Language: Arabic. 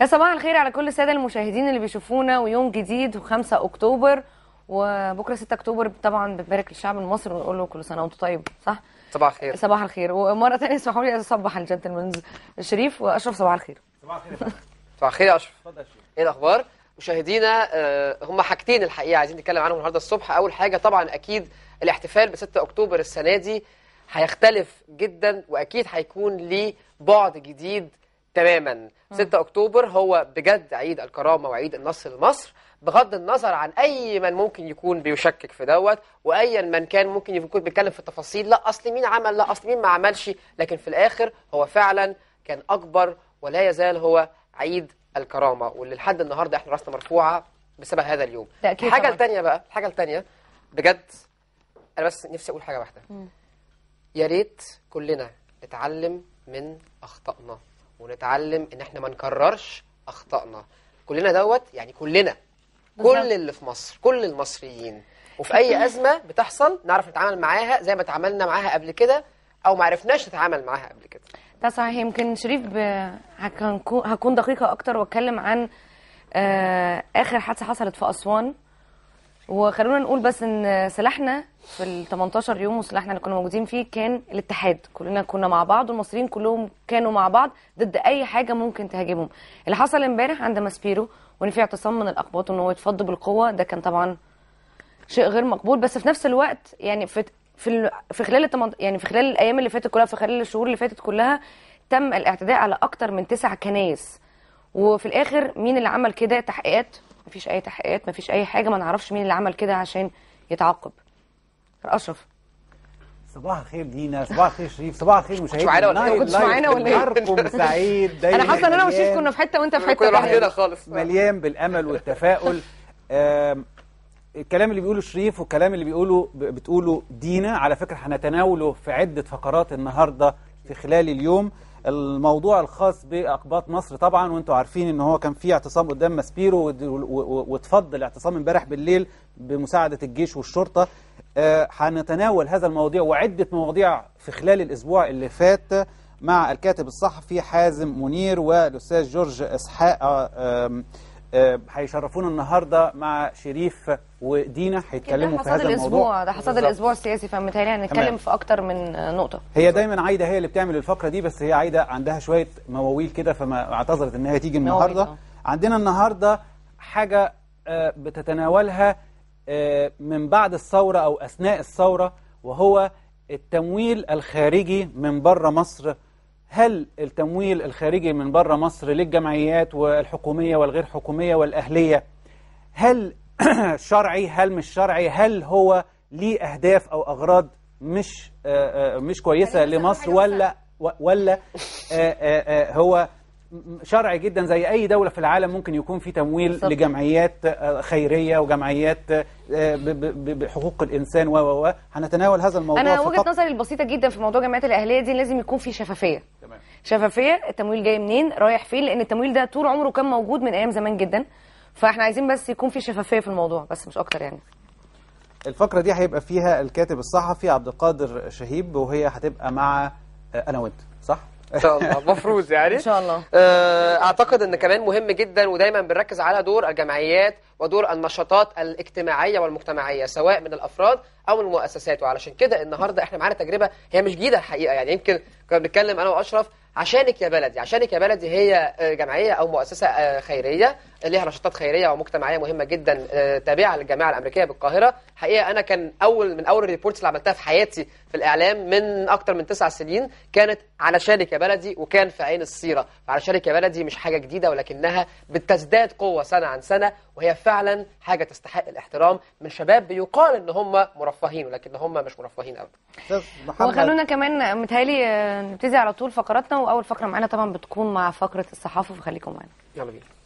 يا صباح الخير على كل الساده المشاهدين اللي بيشوفونا، ويوم جديد و5 اكتوبر، وبكره 6 اكتوبر طبعا بنبارك للشعب المصري ونقول له كل سنه وانتم طيب. صح؟ صباح الخير. صباح الخير. ومره ثانيه اسمحوا لي اصبح الجنتلمنز شريف واشرف. صباح الخير. صباح الخير يا فندم. صباح الخير يا اشرف. اتفضل يا شريف. ايه الاخبار مشاهدينا؟ هم حاجتين الحقيقه عايزين نتكلم عنهم النهارده الصبح. اول حاجه طبعا اكيد الاحتفال ب 6 اكتوبر السنه دي هيختلف جدا، واكيد هيكون ليه بعد جديد تماما. 6 اكتوبر هو بجد عيد الكرامه وعيد النصر لمصر، بغض النظر عن اي من ممكن يكون بيشكك في دوت، وايا من كان ممكن يكون بيتكلم في التفاصيل، لا اصل مين عمل، لا اصل مين ما عملش، لكن في الاخر هو فعلا كان اكبر ولا يزال هو عيد الكرامه، واللي لحد النهارده احنا راسنا مرفوعه بسبب هذا اليوم. الحاجه الثانيه بقى، الحاجه الثانيه بجد انا بس نفسي اقول حاجه واحده. يا ريت كلنا نتعلم من اخطائنا، ونتعلم ان احنا ما نكررش اخطائنا. كلنا دوت يعني كلنا، كل اللي في مصر، كل المصريين، وفي اي ازمه بتحصل نعرف نتعامل معاها زي ما تعاملنا معاها قبل كده، او ما عرفناش نتعامل معاها قبل كده. ده صحيح. يمكن شريف هكون دقيقه اكتر واتكلم عن اخر حادثه حصلت في اسوان. وخلونا نقول بس ان سلاحنا في ال 18 يوم، وسلاحنا اللي كنا موجودين فيه كان الاتحاد. كلنا كنا مع بعض، والمصريين كلهم كانوا مع بعض ضد اي حاجه ممكن تهاجمهم. اللي حصل امبارح عند ماسبيرو وان في اعتصام من الاقباط وان هو يتفض بالقوه، ده كان طبعا شيء غير مقبول. بس في نفس الوقت يعني في خلال الايام اللي فاتت كلها، في خلال الشهور اللي فاتت كلها، تم الاعتداء على اكتر من 9 كنايس. وفي الاخر مين اللي عمل كده؟ تحقيقات؟ مفيش اي تحقيقات، مفيش اي حاجه، ما نعرفش مين اللي عمل كده عشان يتعاقب. اشرف. صباح الخير دينا، صباح الخير شريف، صباح الخير مشاهدينا. ما كنتش معانا ولا ايه؟ نهاركم سعيد دايما. انا حاسه ان انا وشريف كنا في حته وانت في حته كنا لوحدنا خالص، مليان بالامل والتفاؤل. الكلام اللي بيقوله شريف والكلام اللي بتقوله دينا على فكره هنتناوله في عده فقرات النهارده في خلال اليوم. الموضوع الخاص بأقباط مصر طبعا، وانتم عارفين ان هو كان في اعتصام قدام ماسبيرو، واتفضل الاعتصام امبارح بالليل بمساعدة الجيش والشرطة. هنتناول هذا المواضيع وعدة مواضيع في خلال الاسبوع اللي فات مع الكاتب الصحفي حازم منير والاستاذ جورج اسحاق. هيشرفونا النهارده مع شريف ودينا، هيتكلموا في هذا الموضوع. ده حصاد الاسبوع السياسي، فمتهيألي هنتكلم في اكتر من نقطه. هي دايما عايده هي اللي بتعمل الفقره دي، بس هي عايده عندها شويه مواويل كده، فما اعتذرت ان هي تيجي النهارده. عندنا النهارده حاجه بتتناولها من بعد الثوره او اثناء الثوره، وهو التمويل الخارجي من بره مصر. هل التمويل الخارجي من بره مصر للجمعيات والحكومية والغير حكومية والأهلية هل شرعي، هل مش شرعي، هل هو ليه أهداف أو أغراض مش كويسة لمصر، ولا هو شرعي جدا زي أي دولة في العالم ممكن يكون في تمويل لجمعيات خيرية وجمعيات بحقوق الإنسان هنتناول هذا الموضوع. أنا وجهة نظري البسيطة جدا في موضوع الجمعيات الأهلية دي، لازم يكون في شفافية. تمام. شفافية، التمويل جاي منين، رايح فين، لأن التمويل ده طول عمره كان موجود من أيام زمان جدا، فاحنا عايزين بس يكون في شفافية في الموضوع، بس مش أكتر يعني. الفقرة دي هيبقى فيها الكاتب الصحفي عبد القادر شهيب، وهي هتبقى مع أنا وأنت، صح؟ ان شاء الله مفروض يعني ان شاء الله. اعتقد ان كمان مهم جدا، ودايما بنركز على دور الجمعيات ودور النشاطات الاجتماعيه والمجتمعيه سواء من الافراد او من المؤسسات. وعلشان كده النهارده احنا معانا تجربه هي مش جديده الحقيقه، يعني يمكن كنا بنتكلم انا واشرف عشانك يا بلدي. عشانك يا بلدي هي جمعيه او مؤسسه خيريه ليها نشاطات خيريه ومجتمعيه مهمه جدا، تابعه للجامعه الامريكيه بالقاهره. حقيقه انا كان من اول الريبورتس اللي عملتها في حياتي في الاعلام من اكتر من 9 سنين كانت على شارك يا بلدي، وكان في عين السيره. فعلى شارك يا بلدي مش حاجه جديده، ولكنها بتزداد قوه سنه عن سنه، وهي فعلا حاجه تستحق الاحترام من شباب بيقال ان هم مرفهين، ولكن هم مش مرفهين ابدا. وخلونا كمان متهيألي نبتدي على طول فقراتنا، واول فقره معانا طبعا بتكون مع فقره الصحافه، فخليكم معانا. يلا بينا.